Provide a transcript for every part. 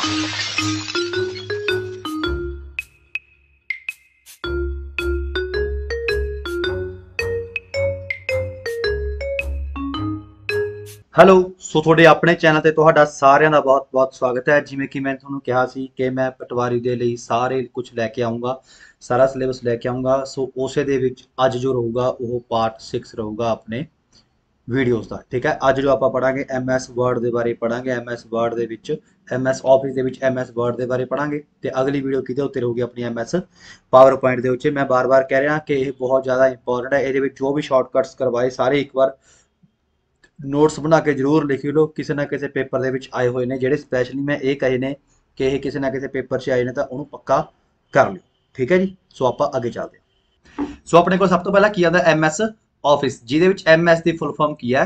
Hello सो थोड़े अपने channel ते तुहाडा सारिਆਂ ਦਾ बहुत बहुत स्वागत है। जिवें कि मैं ਤੁਹਾਨੂੰ ਕਿਹਾ ਸੀ ਕਿ मैं पटवारी ਦੇ ਲਈ ਸਾਰੇ ਕੁਝ ਲੈ ਕੇ ਆਉਂਗਾ, ਸਾਰਾ ਸਿਲੇਬਸ ਲੈ ਕੇ ਆਉਂਗਾ। ਸੋ ਉਸੇ ਦੇ ਵਿੱਚ ਅੱਜ ਜੋ ਰਹੂਗਾ ਉਹ ਪਾर्ट 6 ਰਹੂਗਾ ਆਪਣੇ ਵੀਡੀਓਜ਼ ਦਾ। ਠੀਕ ਹੈ, ਅੱਜ ਜੋ ਆਪਾਂ ਪੜਾਂਗੇ MS ਵਰਡ ਦੇ ਬਾਰੇ ਪੜਾਂਗੇ। MS ਵਰਡ ਦੇ ਵਿੱਚ MS ਆਫਿਸ ਦੇ ਵਿੱਚ MS ਵਰਡ ਦੇ ਬਾਰੇ ਪੜਾਂਗੇ ਤੇ ਅਗਲੀ ਵੀਡੀਓ ਕਿਹਦੇ ਉੱਤੇ ਰਹੂਗੀ ਆਪਣੀ MS ਪਾਵਰ ਪੁਆਇੰਟ ਦੇ ਉੱਤੇ। ਮੈਂ ਬਾਰ-ਬਾਰ ਕਹਿ ਰਿਹਾ ਕਿ ਇਹ ਬਹੁਤ ਜ਼ਿਆਦਾ ਇੰਪੋਰਟੈਂਟ ਹੈ। ਇਹਦੇ ਵਿੱਚ ਜੋ ਵੀ ਸ਼ਾਰਟਕਟਸ ਕਰਵਾਏ ਸਾਰੇ ਇੱਕ ਵਾਰ ਨੋਟਸ ਬਣਾ ਕੇ ਜ਼ਰੂਰ ਲਿਖ ਲਓ। ਕਿਸੇ ਨਾ ਕਿਸੇ ਪੇਪਰ ਦੇ ਵਿੱਚ ਆਏ ਹੋਏ ਨੇ, ਜਿਹੜੇ ਸਪੈਸ਼ਲੀ ਮੈਂ ਇਹ ਕਹੇ ਨੇ ਕਿ ਇਹ ਕਿਸੇ ਨਾ ਕਿਸੇ ਪੇਪਰ 'ਚ ਆਏ ਨੇ, ਤਾਂ ਉਹਨੂੰ ਪੱਕਾ ਕਰ ਲਿਓ। ਠੀਕ ਹੈ ਜੀ, ਸੋ ਆਪਾਂ ਅੱਗੇ ਚੱਲਦੇ ਹਾਂ। ਸੋ ਆਪਣੇ ਕੋਲ ਸਭ ਤੋਂ ਪਹਿਲਾਂ ਕੀ ਆਉਂਦਾ MS ਆਫਿਸ, ਜਿਹਦੇ ਵਿੱਚ MS ਦੀ ਫੁੱਲ ਫਾਰਮ ਕੀ ਹੈ,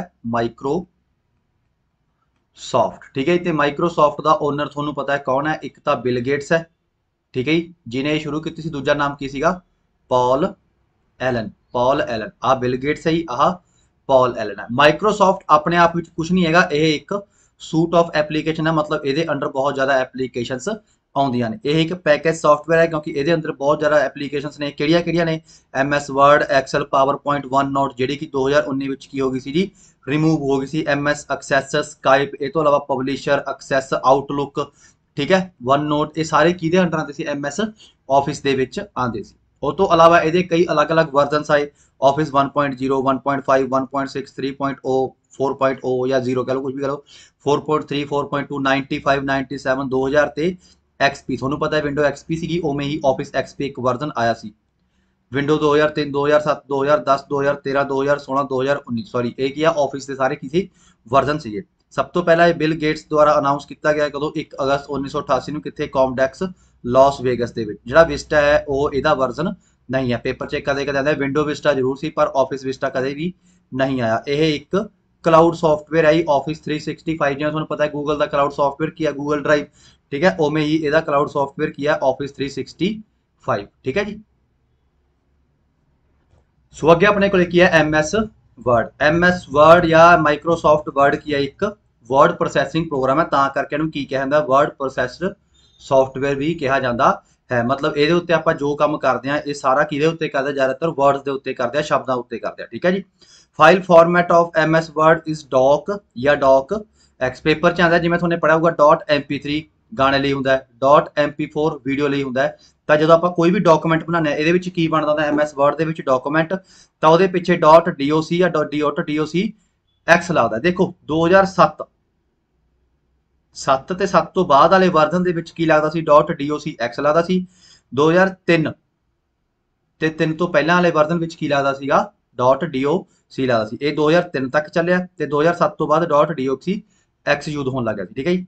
ਮਾਈਕਰੋਸੌਫਟ। ਠੀਕ ਹੈ ਜੀ, ਤੇ ਮਾਈਕਰੋਸੌਫਟ ਦਾ ਓਨਰ ਤੁਹਾਨੂੰ ਪਤਾ ਹੈ ਕੌਣ ਹੈ, ਇੱਕ ਤਾਂ ਬਿਲ ਗੇਟਸ ਹੈ। ਠੀਕ ਹੈ ਜੀ, ਜਿਹਨੇ ਇਹ ਸ਼ੁਰੂ ਕੀਤੀ ਸੀ। ਦੂਜਾ ਨਾਮ ਕੀ ਸੀਗਾ, ਪੌਲ ਐਲਨ। ਆਹ ਬਿਲ ਗੇਟਸ ਹੈ ਜੀ, ਆਹ ਪੌਲ ਐਲਨ ਹੈ। ਮਾਈਕਰੋਸੌਫਟ ਆਪਣੇ ਆਪ ਵਿੱਚ ਕੁਝ ਨਹੀਂ ਹੈਗਾ, ਇਹ ਇੱਕ ਸੂਟ ਆਫ ਐਪਲੀਕੇਸ਼ਨ ਹੈ। ਮਤਲਬ ਇਹਦੇ ਅੰਡਰ ਬਹੁਤ ਜ਼ਿਆਦਾ ਐਪਲੀਕੇਸ਼ਨਸ ਆਉਂਦੀਆਂ ਨੇ। ਇਹ ਇੱਕ ਪੈਕੇਜ ਸੌਫਟਵੇਅਰ ਹੈ, ਕਿਉਂਕਿ ਇਹਦੇ ਅੰਦਰ ਬਹੁਤ ਜ਼ਿਆਦਾ ਐਪਲੀਕੇਸ਼ਨਸ ਨੇ। ਕਿਹੜੀਆਂ ਨੇ, MS word, Excel, PowerPoint, OneNote, ਜਿਹੜੀ ਕਿ 2019 ਵਿੱਚ ਕੀ ਹੋ ਗਈ ਸੀ ਜੀ, ਰਿਮੂਵ ਹੋ ਗਈ ਸੀ। MS ਐਕਸੈਸ, ਸਕਾਈਪ, ਇਹ ਤੋਂ ਇਲਾਵਾ ਪਬਲਿਸ਼ਰ, ਐਕਸੈਸ, ਆਊਟਲੁੱਕ, ਠੀਕ ਹੈ, ਵਨ ਨੋਟ, ਇਹ ਸਾਰੇ ਕਿਹਦੇ ਅੰਡਰ ਆਉਂਦੇ ਸੀ, MS ਆਫਿਸ ਦੇ ਵਿੱਚ ਆਉਂਦੇ ਸੀ। ਉਹ ਤੋਂ ਇਲਾਵਾ ਇਹਦੇ ਕਈ ਅਲੱਗ-ਅਲੱਗ ਵਰਜ਼ਨਸ ਆਏ, ਆਫਿਸ 1.0, 1.5, 1.6, 3.0, 4.0 ਜਾਂ 0 ਕਹ ਲਓ, ਕੁਝ ਵੀ ਕਹ ਲਓ, 4.3, 4.2, 95, 97, 2000 ਤੇ XP। ਤੁਹਾਨੂੰ ਪਤਾ ਹੈ ਵਿੰਡੋ XP ਸੀਗੀ, ਉਵੇਂ ਹੀ ਆਫਿਸ XP ਇੱਕ ਵਰਜ਼ਨ ਆਇਆ ਸੀ। ਵਿੰਡੋ 2003, 2007, 2010, 2013, 2016, 2019, ਸੌਰੀ ਇਹ ਕੀ ਆ, ਆਫਿਸ ਦੇ ਸਾਰੇ ਕਿਸੇ ਵਰਜ਼ਨ ਸੀਗੇ। ਸਭ ਤੋਂ ਪਹਿਲਾਂ ਇਹ ਬਿਲ ਗੇਟਸ ਦੁਆਰਾ ਅਨਾਉਂਸ ਕੀਤਾ ਗਿਆ ਕਦੋਂ, 1 ਅਗਸਤ 1988 ਨੂੰ, ਕਿੱਥੇ, ਕੌਮਡੈਕਸ ਲਾਸ ਵੇਗਸ ਦੇ ਵਿੱਚ। ਜਿਹੜਾ ਵਿਸਟਾ ਹੈ ਉਹ ਇਹਦਾ ਵਰਜ਼ਨ ਨਹੀਂ ਹੈ। ਪੇਪਰ 'ਚ ਕਦੇ ਆਉਂਦਾ ਵਿੰਡੋ ਵਿਸਟਾ ਜ਼ਰੂਰ ਸੀ, ਪਰ ਆਫਿਸ ਵਿਸਟਾ ਕਦੇ ਵੀ ਨਹੀਂ ਆਇਆ। ਇਹ ਇੱਕ ਕਲਾਊਡ ਸੌਫਟਵੇਅਰ ਹੈ, ਆਫਿਸ 365। ਜਿਵੇਂ ਤੁਹਾਨੂੰ ਪਤਾ ਹੈ ਗੂਗਲ ਦਾ ਕਲਾਊਡ ਸੌਫਟਵੇਅਰ ਕੀ ਹੈ, ਗੂਗਲ ਡਰਾਈਵ। ਠੀਕ ਹੈ, ਉਵੇਂ ਹੀ ਇਹਦਾ ਕਲਾਊਡ ਸੌਫਟਵੇਅਰ ਕੀ ਹੈ, ਆਫਿਸ 365। ਠੀਕ ਹੈ ਜੀ। ਸੋ ਅੱਗੇ ਆਪਣੇ ਕੋਲ ਕੀ ਹੈ, MS ਵਰਡ ਜਾਂ ਮਾਈਕਰੋਸੌਫਟ ਵਰਡ ਕੀ ਹੈ, ਇੱਕ ਵਰਡ ਪ੍ਰੋਸੈਸਿੰਗ ਪ੍ਰੋਗਰਾਮ ਹੈ। ਤਾਂ ਕਰਕੇ ਇਹਨੂੰ ਕੀ ਕਿਹਾ ਜਾਂਦਾ, ਵਰਡ ਪ੍ਰੋਸੈਸਰ ਸੌਫਟਵੇਅਰ ਵੀ ਕਿਹਾ ਜਾਂਦਾ ਹੈ। ਮਤਲਬ ਇਹਦੇ ਉੱਤੇ ਆਪਾਂ ਜੋ ਕੰਮ ਕਰਦੇ ਹਾਂ, ਇਹ ਸਾਰਾ ਕਿਹਦੇ ਉੱਤੇ ਕਰਦੇ, ਜ਼ਿਆਦਾਤਰ ਵਰਡਸ ਦੇ ਉੱਤੇ ਕਰਦੇ ਆ, ਸ਼ਬਦਾਂ ਉੱਤੇ ਕਰਦੇ ਆ। ਠੀਕ ਹੈ ਜੀ। File format of MS Word is doc ਜਾਂ ਡੌਕ ਐਕਸ। ਪੇਪਰ 'ਚ ਆਉਂਦਾ, ਜਿਵੇਂ ਤੁਹਾਨੂੰ ਪੜਿਆ ਹੋਊਗਾ, .mp3 ਗਾਣੇ ਲਈ ਹੁੰਦਾ ਹੈ, .mp4 ਵੀਡੀਓ ਲਈ ਹੁੰਦਾ ਹੈ। ਤਾਂ ਜਦੋਂ ਆਪਾਂ ਕੋਈ ਵੀ ਡਾਕੂਮੈਂਟ ਬਣਾਉਂਦੇ ਹਾਂ, ਇਹਦੇ ਵਿੱਚ ਕੀ ਬਣਦਾ ਹੁੰਦਾ MS ਵਰਡ ਦੇ ਵਿੱਚ ਡਾਕੂਮੈਂਟ, ਤਾਂ ਉਹਦੇ ਪਿੱਛੇ .doc ਜਾਂ .docx ਲੱਗਦਾ। ਦੇਖੋ 2007 ਤੇ 7 ਤੋਂ ਬਾਅਦ ਵਾਲੇ ਵਰਜ਼ਨ ਦੇ ਵਿੱਚ ਕੀ ਲੱਗਦਾ ਸੀ, .docx ਲੱਗਦਾ ਸੀ। 2003 ਤੇ 3 ਤੋਂ ਪਹਿਲਾਂ ਵਾਲੇ ਵਰਜ਼ਨ ਵਿੱਚ ਕੀ ਲੱਗਦਾ ਸੀਗਾ, .doc ਲੱਗਦਾ ਸੀ। ਇਹ 2003 ਤੱਕ ਚੱਲਿਆ ਤੇ 2007 ਤੋਂ ਬਾਅਦ .docx ਯੂਜ਼ ਹੋਣ ਲੱਗ ਗਿਆ ਸੀ। ਠੀਕ ਹੈ ਜੀ।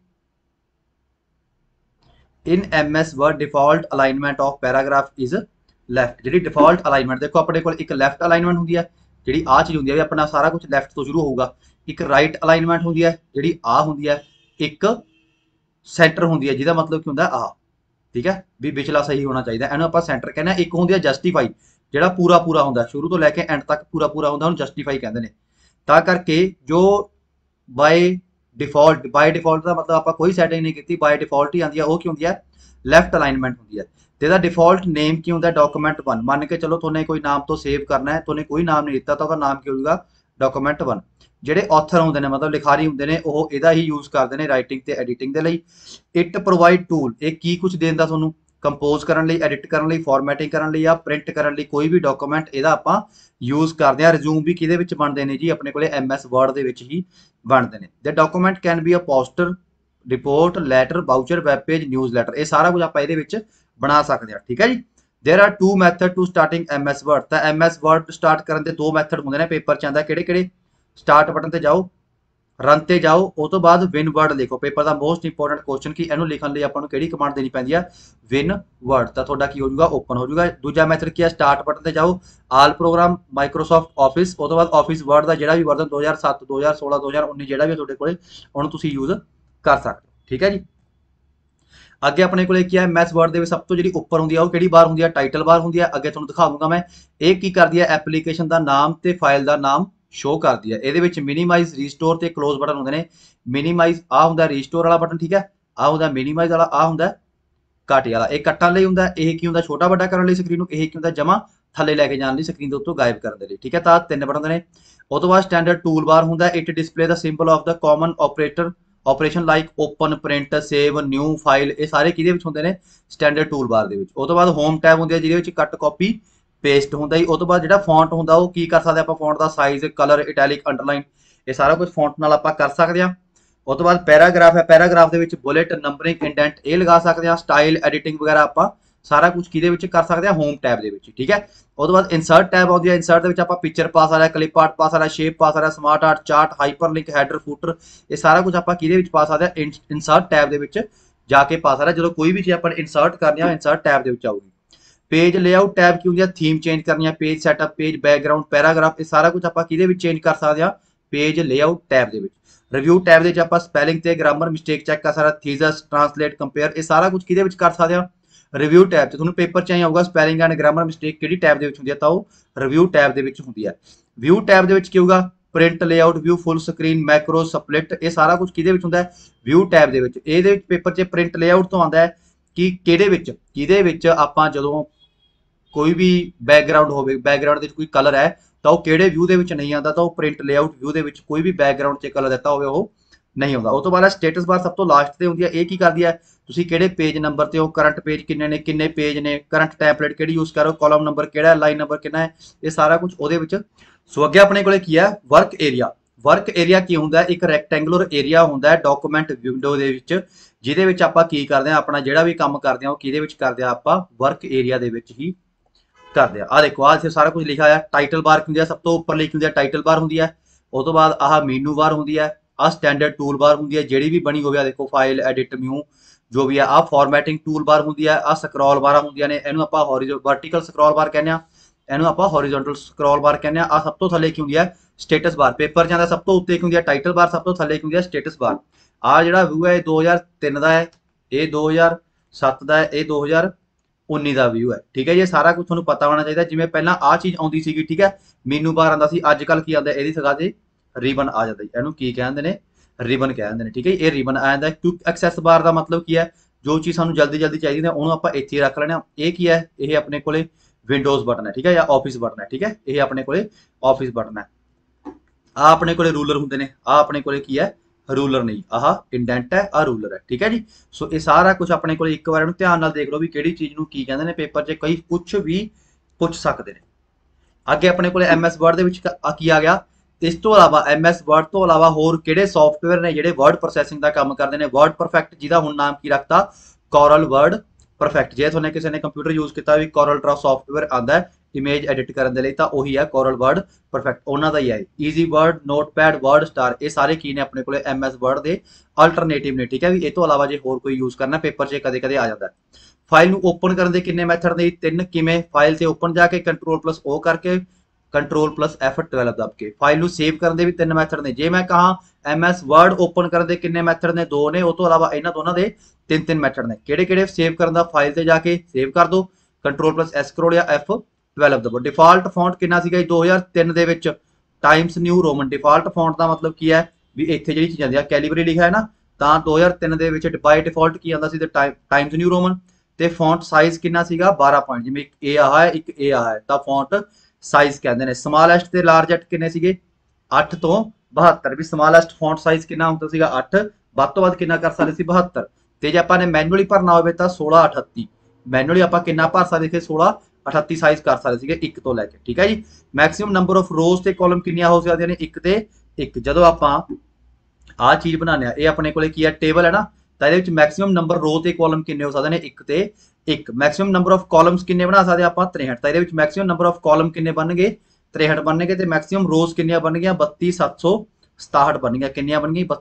In MS Word default alignment of paragraph is left. ਜਿਹੜੀ ਡਿਫਾਲਟ ਅਲਾਈਨਮੈਂਟ, ਦੇਖੋ ਆਪਣੇ ਕੋਲ ਇੱਕ ਲੈਫਟ ਅਲਾਈਨਮੈਂਟ ਹੁੰਦੀ ਹੈ, ਜਿਹੜੀ ਆਹ ਚੀਜ਼ ਹੁੰਦੀ ਹੈ ਵੀ ਆਪਣਾ ਸਾਰਾ ਕੁਝ ਲੈਫਟ ਤੋਂ ਸ਼ੁਰੂ ਹੋਊਗਾ। ਇੱਕ ਰਾਈਟ ਅਲਾਈਨਮੈਂਟ ਹੁੰਦੀ ਹੈ, ਜਿਹੜੀ ਆਹ ਹੁੰਦੀ ਹੈ। ਇੱਕ ਸੈਂਟਰ ਹੁੰਦੀ ਹੈ, ਜਿਹਦਾ ਮਤਲਬ ਕੀ ਹੁੰਦਾ, ਆਹ। ਠੀਕ ਹੈ, ਵੀ ਵਿਚਲਾ ਸਹੀ ਹੋਣਾ ਚਾਹੀਦਾ, ਇਹਨੂੰ ਆਪਾਂ ਸੈਂਟਰ ਕਹਿੰਦੇ ਹਾਂ। ਇੱਕ ਹੁੰਦੀ ਹੈ ਜਸਟੀਫਾਈ, ਜਿਹੜਾ ਪੂਰਾ ਹੁੰਦਾ, ਸ਼ੁਰੂ ਤੋਂ ਲੈ ਕੇ ਐਂਡ ਤੱਕ ਪੂਰਾ ਹੁੰਦਾ, ਉਹਨੂੰ ਜਸਟੀਫਾਈ ਕਹਿੰਦੇ ਨੇ। ਤਾਂ ਕਰਕੇ ਜੋ ਬਾਈ ਡਿਫਾਲਟ ਦਾ ਮਤਲਬ ਆਪਾਂ ਕੋਈ ਸੈਟਿੰਗ ਨਹੀਂ ਕੀਤੀ, ਬਾਈ ਡਿਫਾਲਟ ਹੀ ਆਉਂਦੀ ਹੈ, ਉਹ ਕੀ ਹੁੰਦੀ ਹੈ, ਲੈਫਟ ਅਲਾਈਨਮੈਂਟ ਹੁੰਦੀ ਹੈ। ਤੇ ਇਹਦਾ ਡਿਫਾਲਟ ਨੇਮ ਕੀ ਹੁੰਦਾ, ਡਾਕੂਮੈਂਟ 1। ਮੰਨ ਕੇ ਚਲੋ ਤੁਹਾਨੇ ਕੋਈ ਨਾਮ ਤੋਂ ਸੇਵ ਕਰਨਾ ਹੈ, ਤੁਹਾਨੇ ਕੋਈ ਨਾਮ ਨਹੀਂ ਦਿੱਤਾ, ਤਾਂ ਉਹਦਾ ਨਾਮ ਕੀ ਹੋਊਗਾ, ਡਾਕੂਮੈਂਟ 1। ਜਿਹੜੇ ਆਥਰ ਹੁੰਦੇ ਨੇ, ਮਤਲਬ ਲਿਖਾਰੀ ਹੁੰਦੇ ਨੇ, ਉਹ ਇਹਦਾ ਹੀ ਯੂਜ਼ ਕਰਦੇ ਨੇ ਰਾਈਟਿੰਗ ਤੇ ਐਡੀਟਿੰਗ ਦੇ ਲਈ। ਇਟ ਪ੍ਰੋਵਾਈਡ ਟੂਲ, ਇਹ ਕੀ ਕੁਝ ਦੇਂਦਾ ਤੁਹਾਨੂੰ, ਕੰਪੋਜ਼ ਕਰਨ ਲਈ, ਐਡਿਟ ਕਰਨ ਲਈ, ਫਾਰਮੈਟਿੰਗ ਕਰਨ ਲਈ ਜਾਂ ਪ੍ਰਿੰਟ ਕਰਨ ਲਈ। ਕੋਈ ਵੀ ਡਾਕੂਮੈਂਟ ਇਹਦਾ ਆਪਾਂ ਯੂਜ਼ ਕਰਦੇ ਹਾਂ। ਰਿਜ਼ਿਊਮ ਵੀ ਕਿਹਦੇ ਵਿੱਚ ਬਣਦੇ ਨੇ ਜੀ, ਆਪਣੇ ਕੋਲੇ MS ਵਰਡ ਦੇ ਵਿੱਚ ਹੀ ਬਣਦੇ ਨੇ। The document can be a poster, report, letter, voucher, web page, news letter. ਇਹ ਸਾਰਾ ਕੁਝ ਆਪਾਂ ਇਹਦੇ ਵਿੱਚ ਬਣਾ ਸਕਦੇ ਹਾਂ। ਠੀਕ ਹੈ ਜੀ। There are 2 method to starting MS Word. तो MS वर्ड स्टार्ट करने के 2 मैथड होंगे ने, पेपर च आंदा किहड़े स्टार्ट बटन ते जाओ, रन ते जाओ, उस तो बाद विन वर्ड लिखो। पेपर का मोस्ट इंपोर्टेंट क्वेश्चन कि इहनूं लिखण लई आपां नूं किहड़ी कमांड देनी पैंदी है, विन वर्ड। तो तुहाडा की हो जाऊगा, ओपन हो जाऊगा। दूजा मैथड की है, स्टार्ट बटन ते जाओ, आल प्रोग्राम माइक्रोसॉफ्ट ऑफिस, उस तो बाद ऑफिस वर्ड का जिहड़ा भी वर्जन 2007 2016 2019 जिहड़ा भी तुहाडे कोले उहनूं तुसीं यूज कर सकते हो। ठीक है जी। अगे अपने को क्या है, MS वर्ड के सब तो जी उपर होंगी है, कि बार होंगी है, टाइटल बार होंगी है। अगे तुहानूं दिखा दूंगा मैं, ये की करती है, एप्लीकेशन का नाम तो फाइल का नाम शो करती है। ये मिनीमाइज, रीस्टोर ते क्लोज बटन होंगे ने। मिनीमाइज आ होंगे रीस्टोर वाला बटन, ठीक है। ਆ ਹੁੰਦਾ ਮਿਨੀਮਾਈਜ਼ ਵਾਲਾ, ਆ ਹੁੰਦਾ ਘੱਟ ਵਾਲਾ। ਇਹ ਕੱਟਣ ਲਈ ਹੁੰਦਾ, ਇਹ ਕੀ ਹੁੰਦਾ ਛੋਟਾ ਵੱਡਾ ਕਰਨ ਲਈ ਸਕਰੀਨ ਨੂੰ, ਇਹ ਕੀ ਹੁੰਦਾ ਜਮਾ ਥੱਲੇ ਲੈ ਕੇ ਜਾਣ ਲਈ ਸਕਰੀਨ ਦੇ ਉੱਤੋਂ ਗਾਇਬ ਕਰਨ ਦੇ ਲਈ। ਠੀਕ ਹੈ, ਤਾਂ 3 ਬਟਨ ਨੇ। ਉਹ ਤੋਂ ਬਾਅਦ ਸਟੈਂਡਰਡ ਟੂਲ ਬਾਰ ਹੁੰਦਾ, it display the symbol of the common operation like open, print, save, new file, ਇਹ ਸਾਰੇ ਕਿਹਦੇ ਵਿੱਚ ਹੁੰਦੇ ਨੇ ਸਟੈਂਡਰਡ ਟੂਲ ਬਾਰ ਦੇ ਵਿੱਚ। ਉਹ ਤੋਂ ਬਾਅਦ ਹੋਮ ਟੈਬ ਹੁੰਦੀ ਹੈ ਜਿਹਦੇ ਵਿੱਚ ਕੱਟ, ਕਾਪੀ, ਪੇਸਟ ਹੁੰਦਾ ਜੀ। ਉਹ ਤੋਂ ਬਾਅਦ ਜਿਹੜਾ ਫੌਂਟ ਹੁੰਦਾ ਉਹ ਕੀ ਕਰ ਸਕਦੇ ਆਪਾਂ, ਫੌਂਟ ਦਾ ਸਾਈਜ਼, ਕਲਰ, ਇਟੈਲਿਕ, ਅੰਡਰਲਾਈਨ, ਇਹ ਸਾਰਾ ਕੁਝ ਫੌਂਟ ਨਾਲ ਆਪਾਂ ਕਰ ਸਕਦੇ ਹਾਂ। ਉਹ ਤੋਂ ਬਾਅਦ ਪੈਰਾਗ੍ਰਾਫ ਹੈ, ਪੈਰਾਗ੍ਰਾਫ ਦੇ ਵਿੱਚ ਬੁਲੇਟ, ਨੰਬਰਿੰਗ, ਇੰਡੈਂਟ ਇਹ ਲਗਾ ਸਕਦੇ ਹਾਂ। ਸਟਾਈਲ, ਐਡੀਟਿੰਗ ਵਗੈਰਾ ਆਪਾਂ ਸਾਰਾ ਕੁਝ ਕਿਹਦੇ ਵਿੱਚ ਕਰ ਸਕਦੇ ਹਾਂ, ਹੋਮ ਟੈਬ ਦੇ ਵਿੱਚ। ਠੀਕ ਹੈ, ਉਹ ਤੋਂ ਬਾਅਦ ਇਨਸਰਟ ਟੈਬ ਆਉਂਦੀ ਹੈ, ਇਨਸਰਟ ਦੇ ਵਿੱਚ ਆਪਾਂ ਪਿਕਚਰ ਪਾ ਸਕਦੇ ਹਾਂ, ਕਲਿੱਪ ਆਰਟ ਪਾ ਸਕਦੇ ਹਾਂ, ਸ਼ੇਪ ਪਾ ਸਕਦੇ ਹਾਂ, smart art, chart, hyperlink, header, footer, ਇਹ ਸਾਰਾ ਕੁਝ ਆਪਾਂ ਕਿਹਦੇ ਵਿੱਚ ਪਾ ਸਕਦੇ ਹਾਂ, ਇਨਸਰਟ ਟੈਬ ਦੇ ਵਿੱਚ ਜਾ ਕੇ ਪਾ ਸਕਦੇ ਹਾਂ। ਜਦੋਂ ਕੋਈ ਵੀ ਚੀਜ਼ ਆਪਾਂ ਇਨਸਰਟ ਕਰਨੀ ਆ ਇਨਸਰਟ ਟੈਬ ਦੇ ਵਿੱਚ ਆਊਗੀ। पेज लेआउट टैब की होंगी, थीम चेंज करनी है, page setup, page background, paragraph, ये सारा कुछ आप चेंज कर सकते हैं पेज लेआउट टैब के। रिव्यू टैब के आप स्पैलिंग से ग्रामर मिस्टेक चेक कर सकते हैं, थीसिस, ट्रांसलेट, कंपेयर, ये सारा कुछ किहदे विच कर सकते हैं रिव्यू टैब से। तुहानूं पेपर चाहिए होगा स्पैलिंग एंड ग्रामर मिस्टेक किहड़ी टैब दे विच हुंदी है, तां ओह रिव्यू टैब दे विच हुंदी है। व्यू टैब दे विच की होगा, print, layout, view, full screen, macro, split, ये सारा कुछ किहदे विच हुंदा है व्यू टैब दे विच। इहदे विच पेपर 'च प्रिंट लेआउट तो आंदा है कि किहदे विच, किहदे विच आपां जदों कोई भी बैकग्राउंड हो, बैकग्राउंड के कोई कलर है तो वह किहड़े व्यू के विच नहीं आता, तो प्रिंट लेआउट व्यू के विच कोई भी बैकग्राउंड से कलर दिता होवे वो नहीं आता। उस तो बाद स्टेटस बार सब तो लास्ट से होंदी है, ये की करदी है तुसीं किहड़े पेज नंबर ते हो, करंट पेज किन्ने ने, किन्ने पेज ने, करंट टैंपलेट किहड़ी यूज़ करो, कॉलम नंबर किहड़ा है, लाइन नंबर कितना है, ये सारा कुछ उहदे विच। सो अगे अपने कोले की है वर्क एरिया। वर्क एरिया की हुंदा है, एक रैक्टेंगुलर एरिया हुंदा है डॉक्यूमेंट विंडो दे विच, जिहदे विच आपां की करदे हां अपना जिहड़ा भी काम करदे हां ओह किहदे विच करदे हां आपां वर्क एरिया दे विच ही करते हैं। आ देखो आ सारा कुछ लिखा है, टाइटल बार होंगी है, सब तो उपर लिखी होंगी है टाइटल बार होंगी है। उस तो बाद आह मीनू बार होंगी है, आ स्टैंडर्ड टूल बार होंगी है जी भी बनी हो, देखो फाइल, एडिट, म्यू जो भी है। आ फॉर्मैटिंग टूल बार होंगी है, आ स्क्रॉल बार होंगी ने, इनू आप वर्टिकल स्क्रॉल बार कहने, इनू आप हॉरिजॉन्टल स्क्रॉल बार कहने। आ सब तो थले की होंगी है स्टेटस बार, पेपर जाता सब तो उत्ते की होंगी है टाइटल बार, सब तो थले की होंगी है स्टेटस बार। आ जिहड़ा व्यू है 2003 का है, ये 2007 का है, ये 2019 का व्यू है। ठीक है, ये सारा कुछ थोड़ा पता होना चाहिए। जिवें पहला आ चीज़ आती सी, ठीक है, मीनू बार आता सी, अजकल की आता है, जगह से रिबन आ जाता है, इनू की कहते हैं रिबन कहते हैं। ठीक है, ये रिबन आ जाता है। क्विक एक्सैस बार का मतलब की है, जो चीज़ सानू जल्दी जल्दी चाहिए उन्होंने आप इत्थे रख लेना। ये की है, ये अपने को विंडोज़ बटन है, ठीक है, या ऑफिस बटन है। ठीक है, ये अपने को ऑफिस बटन है। आ अपने को रूलर होंगे ने, आ अपने को की है रूलर नहीं, आह इंडेंट है, आ रूलर है। ठीक है जी, सो ये सारा कुछ अपने को एक बार ध्यान नाल देख लो भी किहड़ी चीज़ नूं की कहंदे ने, पेपर 'च कई कुछ भी पुछ सकते हैं। अगे अपने को MS वर्ड दे विच की आ गया, इस तो अलावा MS वर्ड तो अलावा होर किहड़े सॉफ्टवेयर ने जिहड़े वर्ड प्रोसैसिंग का काम करते हैं। वर्ड परफेक्ट जिहदा हुण नाम की रखता कॉरल वर्ड परफेक्ट। जे तुहानूं किसी ने कंप्यूटर यूज़ किया भी कॉरल ड्रा सॉफ्टवेयर आता है इमेज एडिट करने लई, तां ओही है कॉरल वर्ड परफेक्ट, उन्हां दा ही है। Easy Word, Notepad, WordStar, ये सारे की ने अपने को MS वर्ड के अल्टरनेटिव ने। ठीक है, भी इस तो अलावा जो होर कोई यूज़ करना पेपर 'च कदे कदे आ जाता है। फाइल नूं ओपन करने के किन्ने मैथड ने, 3। किवें फाइल से ओपन जाके Ctrl+O करके, Ctrl+F12 दब के। फाइल नूं सेव करने के भी 3 मैथड ने। जे मैं कहा MS वर्ड ओपन करने के किन्ने मैथड ने, 2 ने। उस तो अलावा इन्हां दोनों के 3-3 मैथड ने। किहड़े-किहड़े, सेव करने दा फाइल से जाके सेव कर दो, Ctrl+S करो या F12 दबो। डिफॉल्ट फॉन्ट कितना सीगा 2003 दे विच Times New Roman. Default font का मतलब की है भी इत्थे जिहड़ी चीज़ आंदी है कैलिबरी लिखा है ना, तां 2003 दे विच बाय डिफॉल्ट की आंदा सी ते टाइम्स न्यू रोमन। ते फॉन्ट साइज कितना सीगा 12 पॉइंट, जिवें एक ए आ है एक ए आ है, तां फॉन्ट साइज कहंदे ने। स्मॉलेस्ट ते लार्जेस्ट किन्ने सीगे 8 तो 72, भी स्मॉलेस्ट फॉन्ट साइज कितना हुंदा सीगा 8, वध तो वध कितना कर सकदे सी 72। ते जे आपां ने मैनुअली भरना होवे तां 1638, मैनुअली आपां कितना भर सकदे थे 1638 साइज कर सकते थे 1 तो लैके। ठीक है जी, मैक्सिमम नंबर ऑफ रोज से कॉलम कितनी हो सकते हैं 1 ते 1। जो आप आ चीज़ बनाने ये अपने को की है टेबल है ना, तो ये मैक्सिमम नंबर रो ते कॉलम कितने हो सकते हैं 1 ते 1। मैक्सिमम नंबर ऑफ कॉलम्स कितने बना सकते आप 63, तो ये मैक्सिमम नंबर ऑफ कॉलम कितने बन गए 63 बन गए। तो मैक्सिमम रोज कितनी बन गई 32767 बन गया, कितनी बन गई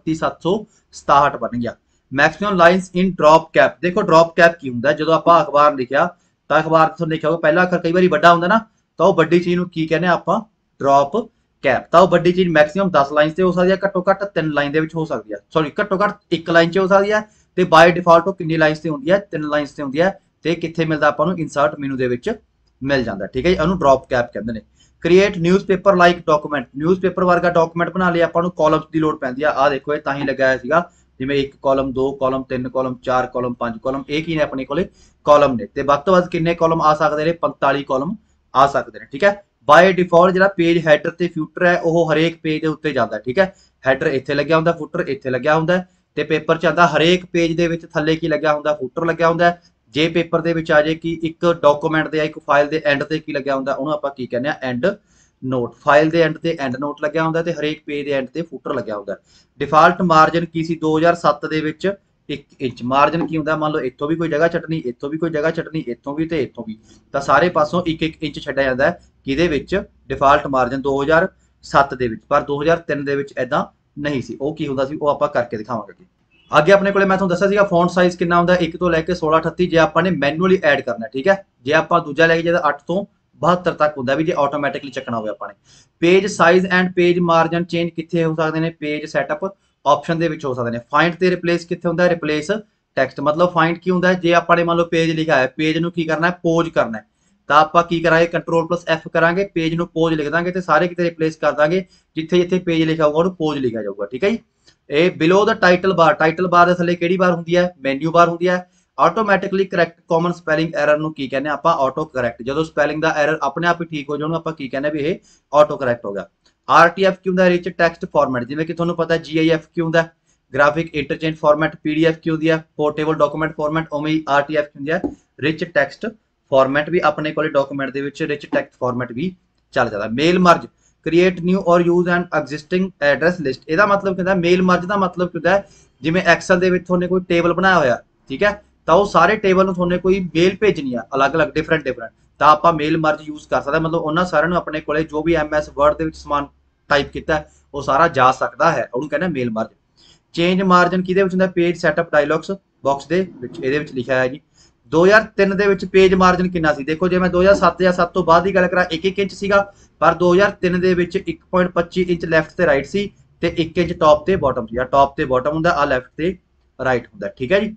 32767 बन गया। Maximum lines in drop cap, देखो ड्रॉप कैप की होंगे जो आप अखबार लिखा तो अखबार तो लिखा होगा पहला अखर कई बार बड़ा होंगे ना, तो वह बड़ी चीज़ की कहने आप ड्रॉप कैप। तो बड़ी चीज़ मैक्सिमम 10 लाइन से हो सकती है, घट्टो घट्ट 3 लाइन हो सकती है, सॉरी घट्टो घट्ट 1 लाइन हो सकती है। तो बाय डिफॉल्ट वो कितनी लाइन से होंगी है 3 लाइन से होंगी है। तो कितने मिलता आपको इंसर्ट मेनू के मिल जाता है। ठीक है, इन्होंने ड्रॉप कैप कहते हैं। Create newspaper like document, newspaper वर्गा डॉक्यूमेंट बना लिया आपको कॉलम्स की लोड़ पैंदी है। आ देखो ये तां ही लगाया सीगा जिवें 1 column 2 column 3 column 4 column 5 column ये की ने अपने कोले कॉलम ने ते वध तो वध किन्ने कॉलम आ सकते हैं 45 कॉलम आ सकते हैं ठीक है। बाय डिफॉल्ट जो पेज हैडर ते फ्यूटर है वो हरेक पेज के उत्ते जाता है ठीक है। हैडर इत्थे लग्या हुंदा फुटर इत्थे लग्या हुंदा ते पेपर च आंदा हरेक पेज दे विच थल्ले की लग्या हुंदा फुटर लग्या हुंदा जे पेपर दे विच आ जाए कि एक डॉक्यूमेंट दे एक फाइल दे एंड ते की लग्या हुंदा उहनूं आपां की कहने आ एंड नोट फाइल दे एंड ते एंड नोट लग्या हुंदा ते हरेक पेज दे एंड ते फुटर लग्या हुंदा। डिफाल्ट मार्जिन की सी 2007 दे विच 1 इंच मार्जिन की हुंदा मान लो इत्थों भी कोई जगह छड्डनी इत्थों भी कोई जगह छड्डनी इत्थों भी ते इत्थों भी तां सारे पासों 1 इंच छड्डिया जांदा है किहदे विच डिफाल्ट मार्जिन 2007 दे विच पर 2003 दे विच इदां नहीं सी ਉਹ ਕੀ ਹੁੰਦਾ ਸੀ ਉਹ ਆਪਾਂ ਕਰਕੇ ਦਿਖਾਵਾਂਗੇ ਅੱਗੇ ਆਪਣੇ ਕੋਲੇ ਮੈਂ ਤੁਹਾਨੂੰ ਦੱਸਿਆ ਸੀਗਾ ਫੌਂਟ ਸਾਈਜ਼ ਕਿੰਨਾ ਹੁੰਦਾ 1 ਤੋਂ ਲੈ ਕੇ 16 38 ਜੇ ਆਪਾਂ ਨੇ ਮੈਨੂਅਲੀ ਐਡ ਕਰਨਾ ਠੀਕ ਹੈ ਜੇ ਆਪਾਂ ਦੂਜਾ ਲੈ ਕੇ ਜਿਹਦਾ 8 ਤੋਂ 72 ਤੱਕ ਹੁੰਦਾ ਵੀ ਜੇ ਆਟੋਮੈਟਿਕਲੀ ਚੱਕਣਾ ਹੋਵੇ ਆਪਾਂ ਨੇ page size and page margin change ਕਿੱਥੇ ਹੋ ਸਕਦੇ ਨੇ ਪੇਜ ਸੈਟਅਪ ਆਪਸ਼ਨ ਦੇ ਵਿੱਚ ਹੋ ਸਕਦੇ ਨੇ ਫਾਈਂਡ ਤੇ ਰਿਪਲੇਸ ਕਿੱਥੇ ਹੁੰਦਾ ਰਿਪਲੇਸ ਟੈਕਸਟ ਮਤਲਬ ਫਾਈਂਡ ਕੀ ਹੁੰਦਾ ਜੇ ਆਪਾਂ ਨੇ ਮੰਨ ਲਓ ਪੇਜ ਲਿਖਿਆ ਹੈ ਪੇਜ ਨੂੰ ਕੀ ਕਰਨਾ ਹੈ ਪੋਜ ਕਰਨਾ ਹੈ ਤਾਂ ਆਪਾਂ ਕੀ ਕਰਾਂਗੇ Ctrl+F ਕਰਾਂਗੇ ਪੇਜ ਨੂੰ ਪੋਜ ਲਿਖ ਦਾਂਗੇ ਤੇ ਸਾਰੇ ਕਿਤੇ ਰਿਪਲੇਸ ਕਰ ਦਾਂਗੇ ਜਿੱਥੇ ਜਿੱਥੇ ਪੇਜ ਲਿਖਿਆ ਹੋਊਗਾ ਉਹਨੂੰ ਪੋਜ ਲਿਖਿਆ ਜਾਊਗਾ ਠੀਕ ਹੈ ਜੀ। ਇਹ ਬਿਲੋ ਦਾ ਟਾਈਟਲ ਬਾਰ ਦੇ ਥੱਲੇ ਕਿਹੜੀ ਬਾਰ ਹੁੰਦੀ ਹੈ ਮੈਨੂ ਬਾਰ ਹੁੰਦੀ ਹੈ automatically correct common spelling error ਨੂੰ ਕੀ ਕਹਿੰਦੇ ਆਪਾਂ ਆਟੋ ਕਰੈਕਟ ਜਦੋਂ ਸਪੈਲਿੰਗ ਦਾ ਐਰਰ ਆਪਣੇ ਆਪ ਹੀ ਠੀਕ ਹੋ ਜਾਊ ਉਹਨੂੰ ਆਪਾਂ ਕੀ ਕਹਿੰਦੇ ਵੀ ਇਹ ਆਟੋ ਕਰੈਕਟ ਹੋ ਗਿਆ। RTF ਕੀ ਹੁੰਦਾ ਰਿਚ ਟੈਕਸਟ ਫਾਰਮੈਟ ਜਿਵੇਂ ਕਿ ਤੁਹਾਨੂੰ ਪਤਾ GIF ਕੀ ਹੁੰਦਾ ਗ੍ਰਾਫਿਕ ਇੰਟਰਚੇਂਜ ਫਾਰਮੈਟ PDF ਕੀ ਹੁੰਦੀ ਹੈ ਪੋਰਟੇਬਲ ਡਾਕੂਮੈਂਟ ਫਾਰਮੈਟ ਉਵੇਂ ਹੀ RTF ਕੀ ਹੁੰਦੀ ਹੈ ਰਿਚ ਟੈਕਸਟ ਫਾਰਮੈਟ ਵੀ ਆਪਣੇ ਕੋਲੇ ਡਾਕੂਮੈਂਟ ਦੇ ਵਿੱਚ ਰਿਚ ਟੈਕਸਟ ਫਾਰਮੈਟ ਵੀ ਚੱਲ ਜਾਂਦਾ। Mail merge create new or use and existing address list ਇਹਦਾ ਮਤਲਬ ਕਿਹਦਾ ਮੇਲ ਮਰਜ ਦਾ ਮਤਲਬ ਕਿਹਦਾ ਜਿਵੇਂ ਐਕਸਲ ਦੇ ਵਿੱਚ ਤੁਹਾਨੇ ਕੋਈ ਟੇਬਲ ਬਣਾਇਆ ਹੋਇਆ ਠੀਕ ਹੈ ਤਾਂ ਉਹ ਸਾਰੇ ਟੇਬਲ ਨੂੰ ਤੁਹਾਨੇ ਕੋਈ ਮੇਲ ਭੇਜਣੀ ਆ ਅਲੱਗ-ਅਲੱਗ ਡਿਫਰੈਂਟ ਤਾਂ ਆਪਾਂ ਮੇਲ ਮਰਜ ਯੂਜ਼ ਕਰ ਸਕਦੇ ਮਤਲਬ ਉਹਨਾਂ ਸਾਰਿਆਂ ਨੂੰ ਆਪਣੇ ਕੋਲੇ ਜੋ ਵੀ MS ਵਰਡ ਦੇ ਵਿੱਚ ਸਮਾਨ ਟਾਈਪ ਕੀਤਾ ਉਹ ਸਾਰਾ ਜਾ ਸਕਦਾ ਹੈ ਉਹਨੂੰ ਕਹਿੰਦੇ ਮੇਲ ਮਰਜ। ਚੇਂਜ ਮਾਰਜਨ ਕਿਹਦੇ ਵਿੱਚ ਹੁੰਦਾ ਪੇਜ ਸੈਟਅਪ ਡਾਇਲੌਗਸ ਬਾਕਸ ਦੇ ਵਿੱਚ ਇਹਦੇ ਵਿੱਚ ਲਿਖਿਆ ਹੈ ਜੀ 2003 ਦੇ ਵਿੱਚ ਪੇਜ ਮਾਰਜਨ ਕਿੰਨਾ ਸੀ ਦੇਖੋ ਜੇ ਮੈਂ 2007 ਜਾਂ 7 ਤੋਂ ਬਾਅਦ ਦੀ ਗੱਲ ਕਰਾਂ 1 ਇੰਚ ਸੀਗਾ ਪਰ 2003 ਦੇ ਵਿੱਚ 1.25 ਇੰਚ ਲੈਫਟ ਤੇ ਰਾਈਟ ਸੀ ਤੇ 1 ਇੰਚ ਟੌਪ ਤੇ ਬਾਟਮ ਸੀ ਆ ਟੌਪ ਤੇ ਬਾਟਮ ਹੁੰਦਾ ਆ ਲੈਫਟ ਤੇ ਰਾਈਟ ਹੁੰਦਾ ਠੀਕ ਹੈ ਜੀ।